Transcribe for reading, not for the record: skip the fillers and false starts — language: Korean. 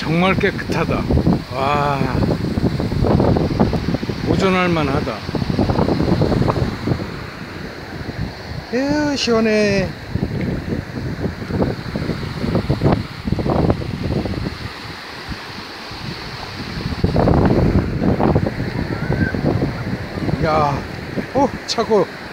정말 깨끗하다. 와, 오전할 만하다. 에휴, 시원해. 야, 차고